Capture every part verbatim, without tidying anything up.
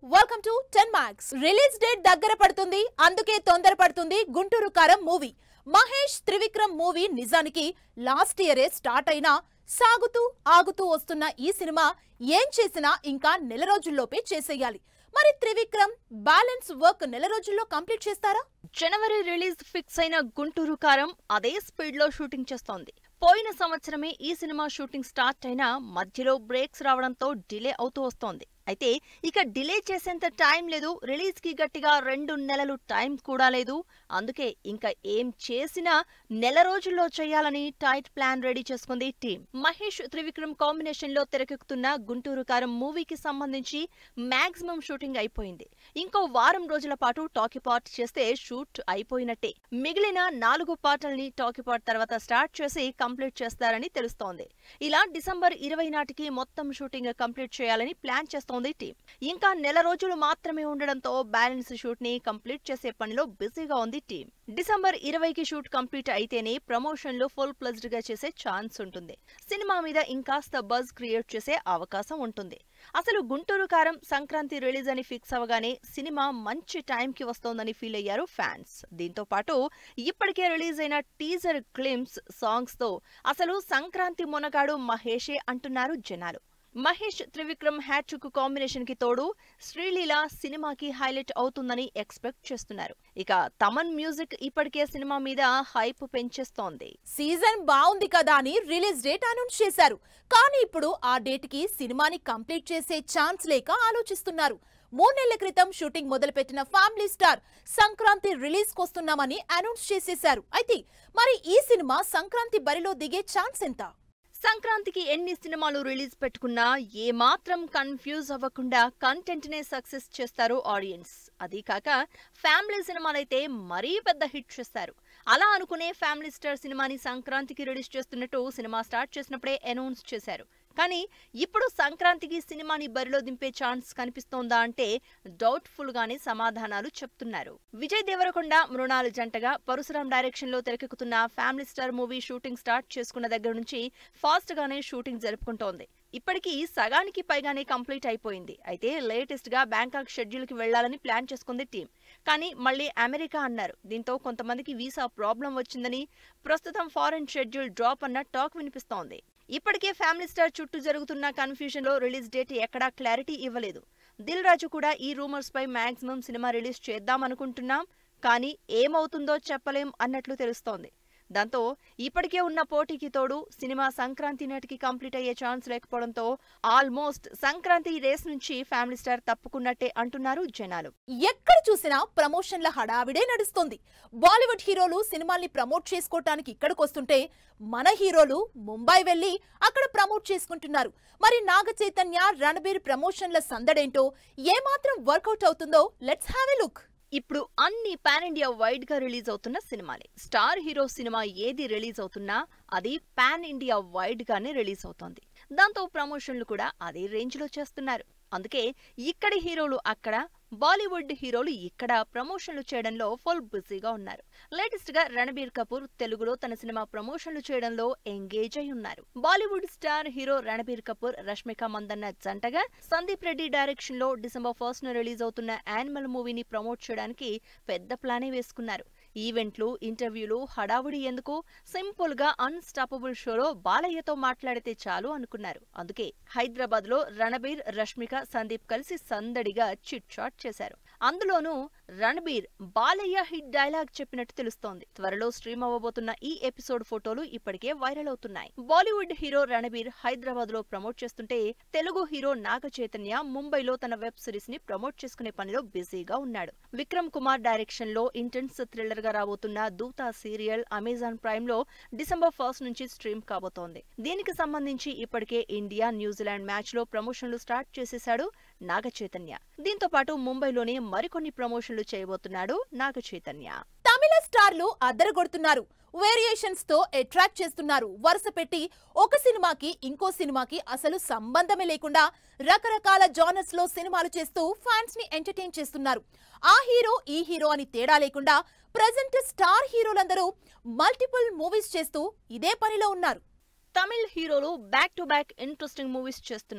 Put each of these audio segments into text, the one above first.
Welcome to Ten Max. Release date దగ్గర పడుతుంది, అందుకే తొందర పడుతుంది గుంటూరు కారం మూవీ. మహేష్ త్రివిక్రమ్ మూవీ నిజానికి లాస్ట్ ఇయరే స్టార్ట్ అయినా సాగుతూ ఆగుతూ వస్తున్న ఈ సినిమా ఏం చేసినా ఇంకా నెల రోజుల్లోపే చేసేయాలి. మరి త్రివిక్రమ్ బ్యాలెన్స్ వర్క్ నెల రోజుల్లో కంప్లీట్ చేస్తారా? జనవరి రిలీజ్ ఫిక్స్ అయిన గుంటూరు కారం అదే స్పీడ్ లో షూటింగ్ చేస్తోంది. పోయిన సంవత్సరమే ఈ సినిమా షూటింగ్ స్టార్ట్ అయినా మధ్యలో బ్రేక్స్ రావడంతో డిలే అవుతూ వస్తోంది. అయితే ఇక డిలే చేసేంత టైం లేదు, రిలీజ్ కి గట్టిగా రెండు నెలలు టైం కూడా లేదు. అందుకే ఇంకా ఏం చేసినా నెల రోజుల్లో చేయాలని టైట్ ప్లాన్ రెడీ చేసుకుంది టీం. మహేష్ త్రివిక్రమ్ కాంబినేషన్ లో తెరకెక్కుతున్న గుంటూరు కారం మూవీకి సంబంధించి మాక్సిమం షూటింగ్ అయిపోయింది. ఇంకో వారం రోజుల పాటు టాకీపార్ట్ చేస్తే షూట్ అయిపోయినట్టే. మిగిలిన నాలుగు పాటల్ని టాకీపార్ట్ తర్వాత స్టార్ట్ చేసి కంప్లీట్ చేస్తారని తెలుస్తోంది. ఇలా డిసెంబర్ ఇరవై నాటికి మొత్తం షూటింగ్ కంప్లీట్ చేయాలని ప్లాన్ చేస్తోంది టీం. ఇంకా నెల రోజులు మాత్రమే ఉండడంతో బ్యాలెన్స్ షూట్ ని కంప్లీట్ చేసే పనిలో బిజీగా ఉంది టీం. డిసెంబర్ ఇరవైకి షూట్ కంప్లీట్ అయితేనే ప్రమోషన్లు ఫుల్ ప్లజ్డ్ గా చేసే ఛాన్స్ ఉంటుంది. సినిమా మీద ఇంకాస్త బజ్ క్రియేట్ చేసే అవకాశం ఉంటుంది. అసలు గుంటూరు కారం సంక్రాంతి రిలీజ్ అని ఫిక్స్ అవగానే సినిమా మంచి టైంకి వస్తోందని ఫీల్ అయ్యారు ఫ్యాన్స్. దీంతో పాటు ఇప్పటికే రిలీజ్ అయిన టీజర్ క్లిప్స్, సాంగ్స్ తో అసలు సంక్రాంతి మొనగాడు మహేషే అంటున్నారు జనాలు. మహేష్ త్రివిక్రమ్ హ్యాట్రిక్ కాంబినేషన్ కి తోడు శ్రీలీల సినిమాకి హైలైట్ అవుతుందని ఎక్స్పెక్ట్ చేస్తున్నారు. ఇక తమన్ మ్యూజిక్ ఇప్పటికే సినిమా మీద హైప్ పెంచేస్తోంది. సీజన్ బాగుంది కదా అని రిలీజ్ డేట్ అనౌన్స్ చేశారు. కానీ ఇప్పుడు ఆ డేట్ కి సినిమాని కంప్లీట్ చేసే ఛాన్స్ లేక ఆలోచిస్తున్నారు. మూడేళ్ల క్రితం షూటింగ్ మొదలుపెట్టిన ఫ్యామిలీ స్టార్ సంక్రాంతి రిలీజ్ కొస్తున్నామని అనౌన్స్ చేసేశారు. అయితే మరి ఈ సినిమా సంక్రాంతి బరిలో దిగే ఛాన్స్ ఎంత? సంక్రాంతికి ఎన్ని సినిమాలు రిలీజ్ పెట్టుకున్నా ఏమాత్రం కన్ఫ్యూజ్ అవ్వకుండా కంటెంట్ నే సక్సెస్ చేస్తారు ఆడియన్స్. అదీ కాక ఫ్యామిలీ సినిమాలైతే మరీ పెద్ద హిట్ చేస్తారు. అలా అనుకునే ఫ్యామిలీ స్టార్ సినిమాని సంక్రాంతికి రిలీజ్ చేస్తున్నట్టు సినిమా స్టార్ట్ చేసినప్పుడే అనౌన్స్ చేశారు. కానీ ఇప్పుడు సంక్రాంతికి సినిమాని బరిలో దింపే ఛాన్స్ కనిపిస్తోందా అంటే డౌట్ఫుల్ గానే సమాధానాలు చెప్తున్నారు. విజయ్ దేవరకొండ, మృణాల్ జంటగా పరశురాం డైరెక్షన్ లో తెరకెక్కుతున్న family star movie shooting start చేసుకున్న దగ్గర నుంచి ఫాస్ట్ గానే షూటింగ్ జరుపుకుంటోంది. ఇప్పటికీ సగానికి పైగానే కంప్లీట్ అయిపోయింది. అయితే లేటెస్ట్ గా బ్యాంకాక్ షెడ్యూల్ కి వెళ్లాలని ప్లాన్ చేసుకుంది టీం. కానీ మళ్లీ అమెరికా అన్నారు. దీంతో కొంతమందికి వీసా ప్రాబ్లం వచ్చిందని, ప్రస్తుతం ఫారెన్ షెడ్యూల్ డ్రాప్ అన్న టాక్ వినిపిస్తోంది. ఇప్పటికే ఫ్యామిలీ స్టార్ చుట్టూ జరుగుతున్న కన్ఫ్యూజన్ లో రిలీజ్ డేట్ ఎక్కడా క్లారిటీ ఇవ్వలేదు. దిల్ రాజు కూడా ఈ రూమర్స్ పై మాక్సిమం సినిమా రిలీజ్ చేద్దామనుకుంటున్నాం, కానీ ఏమవుతుందో చెప్పలేం అన్నట్లు తెలుస్తోంది. దాంతో ఇప్పటికే ఉన్న పోటీకి తోడు సినిమా సంక్రాంతి నాటికి కంప్లీట్ అయ్యే ఛాన్స్ లేకపోవడంతో ఆల్మోస్ట్ సంక్రాంతి రేస్ నుంచి ఫ్యామిలీ స్టార్ తప్పుకున్నట్టే అంటున్నారు జనాలు. ఎక్కడ చూసినా ప్రమోషన్ల హడావిడే నడుస్తుంది. బాలీవుడ్ హీరోలు సినిమాల్ని ప్రమోట్ చేసుకోవటానికి ఇక్కడికి వస్తుంటే మన హీరోలు ముంబై వెళ్లి అక్కడ ప్రమోట్ చేసుకుంటున్నారు. మరి నాగ చైతన్య, రణబీర్ ప్రమోషన్ల సందడేంటో, ఏమాత్రం వర్కౌట్ అవుతుందో లెట్స్ హ్యావ్ ఎ లుక్. ఇప్పుడు అన్ని పాన్ ఇండియా వైడ్ గా రిలీజ్ అవుతున్న సినిమాలే. స్టార్ హీరో సినిమా ఏది రిలీజ్ అవుతున్నా అది పాన్ ఇండియా వైడ్ గానే రిలీజ్ అవుతోంది. దాంతో ప్రమోషన్లు కూడా అదే రేంజ్ లో చేస్తున్నారు. అందుకే ఇక్కడి హీరోలు అక్కడ, బాలీవుడ్ హీరోలు ఇక్కడ ప్రమోషన్లు చేయడంలో ఫుల్ బిజీగా ఉన్నారు. లేటెస్ట్ గా రణబీర్ కపూర్ తెలుగులో తన సినిమా ప్రమోషన్లు చేయడంలో ఎంగేజ్ అయి ఉన్నారు. Bollywood star hero Ranbir Kapoor, Rashmika Mandanna జంటగా సందీప్ రెడ్డి డైరెక్షన్ లో డిసెంబర్ ఫస్ట్ ను రిలీజ్ అవుతున్న యానిమల్ మూవీని ప్రమోట్ చేయడానికి పెద్ద ప్లానే వేసుకున్నారు. ఈవెంట్లు, ఇంటర్వ్యూలు, హడావుడి ఎందుకు, సింపుల్ గా అన్స్టాపబుల్ షోలో బాలయ్యతో మాట్లాడితే చాలు అనుకున్నారు. అందుకే హైదరాబాద్ లో రణబీర్, రష్మిక, సందీప్ కలిసి సందడిగా చిట్ చాట్ చేశారు. అందులోనూ రణబీర్ బాలయ్య హిట్ డైలాగ్ చెప్పినట్టు తెలుస్తోంది. త్వరలో స్ట్రీమ్ అవ్వబోతున్న ఈ ఎపిసోడ్ ఫోటోలు ఇప్పటికే వైరల్ అవుతున్నాయి. బాలీవుడ్ హీరో రణబీర్ హైదరాబాద్ లో ప్రమోట్ చేస్తుంటే తెలుగు హీరో నాగ చైతన్య ముంబైలో తన వెబ్ సిరీస్ ని ప్రమోట్ చేసుకునే పనిలో బిజీగా ఉన్నాడు. విక్రమ్ కుమార్ డైరెక్షన్ లో ఇంటెన్స్ థ్రిల్లర్ గా రాబోతున్న దూత సీరియల్ అమెజాన్ ప్రైమ్ లో డిసెంబర్ ఫస్ట్ నుంచి స్ట్రీమ్ కాబోతోంది. దీనికి సంబంధించి ఇప్పటికే ఇండియా, న్యూజిలాండ్ మ్యాచ్ లో ప్రమోషన్లు స్టార్ట్ చేసేశాడు నాగ చైతన్య. దీంతో పాటు ముంబైలోనే మరికొన్ని ప్రమోషన్లు చేయబోతున్నాడు నాగ చైతన్య. తమిళ స్టార్లు అద్దరగొడుతున్నారు. వేరియేషన్స్ తో అట్రాక్ట్ చేస్తున్నారు. వరుస పెట్టి ఒక సినిమాకి ఇంకో సినిమాకి అసలు సంబంధమే లేకుండా రకరకాల జానర్స్ లో సినిమాలు చేస్తూ ఫ్యాన్స్ ని ఎంటర్టైన్ చేస్తున్నారు. ఆ హీరో ఈ హీరో అని తేడా లేకుండా ప్రెజెంట్ స్టార్ హీరోలందరూ మల్టిపుల్ మూవీస్ చేస్తూ ఇదే పనిలో ఉన్నారు. తమిళ్ హీరోలు back to back interesting movies చేస్తున్నారు.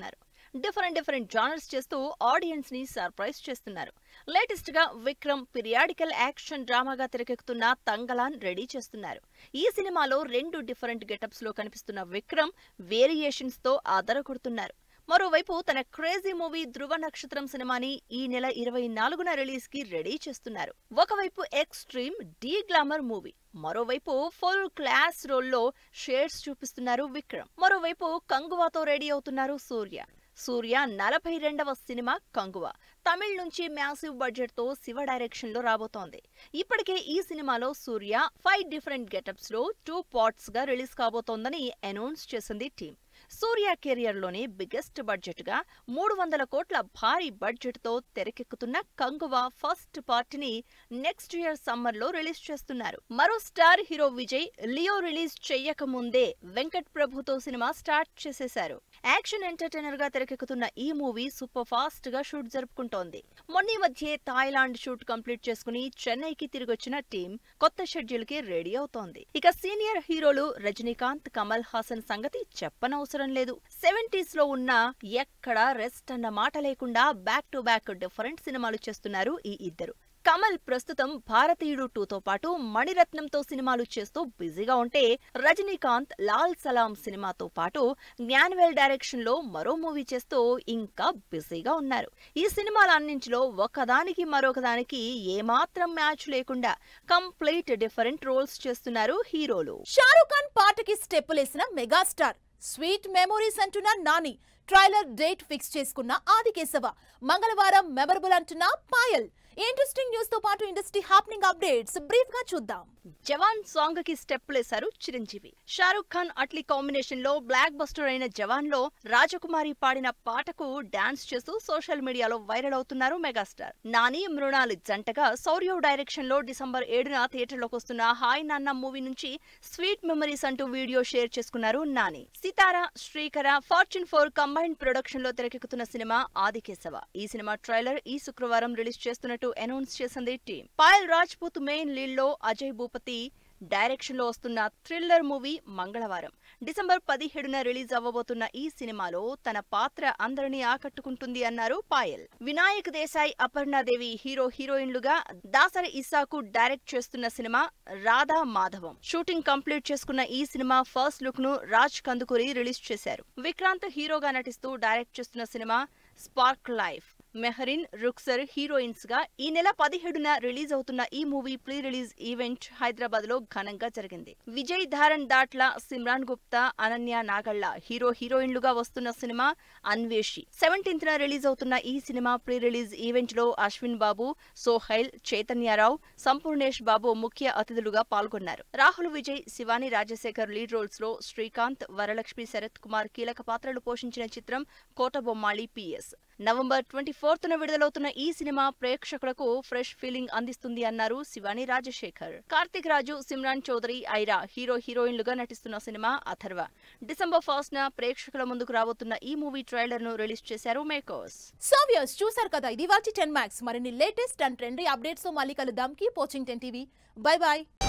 డిఫరెంట్ డిఫరెంట్ జానర్స్ చేస్తూ ఆడియన్స్ ని సర్ప్రైజ్ చేస్తున్నారు. లేటెస్ట్ గా విక్రమ్ పిరియాడికల్ యాక్షన్ డ్రామాగా తెరకెక్కుతున్న తంగలాన్ రెడీ చేస్తున్నారు. ఈ సినిమాలో రెండు డిఫరెంట్ గెటప్స్ లో కనిపిస్తున్న విక్రమ్ వేరియేషన్స్ తో అదరగొడుతున్నారు. మరోవైపు తన క్రేజీ మూవీ ధృవ నక్షత్రం సినిమాని ఈ నెల ఇరవై నాలుగున రిలీజ్ కి రెడీ చేస్తున్నారు. ఒకవైపు ఎక్స్ట్రీమ్ డీ గ్లామర్ మూవీ, మరోవైపు ఫుల్ క్లాస్ రోల్లో షేడ్స్ చూపిస్తున్నారు విక్రమ్. మరోవైపు కంగువాతో రెడీ అవుతున్నారు సూర్య. సూర్య నలభై రెండవ సినిమా కంగువా తమిళ్ నుంచి మ్యాసివ్ బడ్జెట్ తో శివ డైరెక్షన్ లో రాబోతోంది. ఇప్పటికే ఈ సినిమాలో సూర్య ఫైవ్ డిఫరెంట్ గెటప్స్ లో టూ పార్ట్స్ గా రిలీజ్ కాబోతోందని అనౌన్స్ చేసింది టీమ్. సూర్య కెరియర్ లోనే బిగ్గెస్ట్ బడ్జెట్ గా మూడు వందల కోట్ల భారీ బడ్జెట్ తో తెరకెక్కుతున్న కంగువా ఫస్ట్ పార్ట్ ని నెక్స్ట్ ఇయర్ సమ్మర్ లో రిలీజ్ చేస్తున్నారు. మరో star hero Vijay Leo release చెయ్యక ముందే వెంకట్ ప్రభుతో సినిమా స్టార్ట్ చేసేశారు. యాక్షన్ ఎంటర్టైనర్ గా తెరకెక్కుతున్న ఈ మూవీ సూపర్ ఫాస్ట్ గా షూట్ జరుపుకుంటోంది. మొన్న మధ్య థాయిలాండ్ షూట్ కంప్లీట్ చేసుకుని చెన్నైకి తిరిగొచ్చిన టీం కొత్త షెడ్యూల్ కి రెడీ అవుతోంది. ఇక సీనియర్ హీరోలు రజనీకాంత్, కమల్ హాసన్ సంగతి చెప్పనవసరం లేదు. సెవెంటీస్ లో ఉన్న ఎక్కడా రెస్ట్ అన్న మాట లేకుండా బ్యాక్ టు బ్యాక్ డిఫరెంట్ సినిమాలు చేస్తున్నారు ఈ ఇద్దరు. కమల్ ప్రస్తుతం భారతీయుడు టూ తో పాటు మణిరత్నంతో సినిమాలు చేస్తూ బిజీగా ఉంటే, రజనీకాంత్ లాల్ సలాం సినిమాతో పాటు జ్ఞానవేల్ డైరెక్షన్ లో మరో మూవీ చేస్తూ ఇంకా బిజీగా ఉన్నారు. ఈ సినిమాలన్నింటిలో ఒకదానికి మరొకదానికి ఏమాత్రం మ్యాచ్ లేకుండా కంప్లీట్ డిఫరెంట్ రోల్స్ చేస్తున్నారు హీరోలు. షారుఖ్ ఖాన్ పాటకి స్టెప్పులేసిన మెగాస్టార్, స్వీట్ మెమోరీస్ అంటున్న నాని, ట్రైలర్ డేట్ ఫిక్స్ చేసుకున్న ఆదికేశవ, మంగళవారం మెమరబుల్ అంటున్న పాయల్. ఇంట్రెస్టింగ్ న్యూస్ తో పాటు ఇండస్ట్రీ హ్యాపెనింగ్ అప్డేట్స్ బ్రీఫ్ గా చూద్దాం. జవాన్ సాంగ్ కి స్టెప్ లేసారు చిరంజీవి. షారుఖ్ ఖాన్ అట్లీ కాంబినేషన్ లో బ్లాక్ బస్టర్ అయిన జవాన్ లో రాజకుమారి పాడిన పాటకు డాన్స్ చేస్తూ సోషల్ మీడియాలో వైరల్ అవుతున్నారు మెగాస్టార్. నాని, మృణాల్ జంటగా సౌర్య డైరెక్షన్ లో డిసెంబర్ ఏడున థియేటర్లోకి వస్తున్న హాయ్ నాన్న మూవీ నుంచి స్వీట్ మెమరీస్ అంటూ వీడియో షేర్ చేసుకున్నారు Nani. Sithara, Srikara, fortune four combined production లో తెరకెక్కుతున్న సినిమా ఆదికేశవ. ఈ సినిమా ట్రైలర్ ఈ శుక్రవారం రిలీజ్ చేస్తున్నట్టు అనౌన్స్ చేసింది team. Payal Rajput main lead లో అజయ్ భూపతి డైరెక్షన్ లో వస్తున్న థ్రిల్లర్ మూవీ మంగళవారం డిసెంబర్ పదిహేడున రిలీజ్ అవ్వబోతున్న ఈ సినిమాలో తన పాత్ర అందరినీ ఆకట్టుకుంటుంది అన్నారు పాయల్. వినాయక్ దేశాయ్, అపర్ణాదేవి హీరో హీరోయిన్లుగా దాసరి ఇస్సాకు డైరెక్ట్ చేస్తున్న cinema Radha Madhavam. Shooting complete చేసుకున్న ఈ సినిమా ఫస్ట్ లుక్ ను రాజ్ కందుకూరి రిలీజ్ చేశారు. విక్రాంత్ హీరోగా నటిస్తూ డైరెక్ట్ చేస్తున్న cinema spark life. Mehreen, Rukshar heroines గా ఈ నెల పదిహేడున రిలీజ్ అవుతున్న ఈ movie pre release event Hyderabad లో ఘనంగా జరిగింది. విజయ్ ధారణ్ దాట్ల, సిమ్రాన్ గుప్తా, అనన్య నాగళ్ల హీరో హీరోయిన్లుగా వస్తున్న సినిమా అన్వేషి. సెవెంటీన్త్ న రిలీజ్ అవుతున్న ఈ సినిమా ప్రీ రిలీజ్ ఈవెంట్ లో అశ్విన్ బాబు, సోహైల్, చైతన్యరావు, సంపూర్ణేష్ బాబు ముఖ్య అతిథులుగా పాల్గొన్నారు. రాహుల్ విజయ్, శివాని రాజశేఖర్ లీడ్ రోల్స్ లో, శ్రీకాంత్, వరలక్ష్మి, శరత్ కుమార్ కీలక పాత్రలు పోషించిన చిత్రం Kotabommali PS. November twenty fourth న విడుదలవుతున్న ఈ సినిమా ప్రేక్షకులకు ఫ్రెష్ ఫీలింగ్ అందిస్తుంది అన్నారు శివాని రాజశేఖర్. కార్తిక్ రాజు, సిమ్రాన్ చౌదరి, ఐరా హీరో హీరోయిన్లుగా నటిస్తున్న సినిమా అథర్వ. డిసెంబర్ ఫస్ట్ న ప్రేక్షకుల ముందుకు రాబోతున్న ఈ మూవీ ట్రైలర్ ను రిలీజ్ చేశారు మేకర్స్. సో వ్యూయర్స్, చూసారు కదా, ఇది వాచి టెన్ మ్యాక్స్. మరిన్ని లేటెస్ట్ అండ్ ట్రెండీ అప్డేట్స్ తో మళ్ళీ కలుద్దాం. Keep watching Ten TV. Bye by.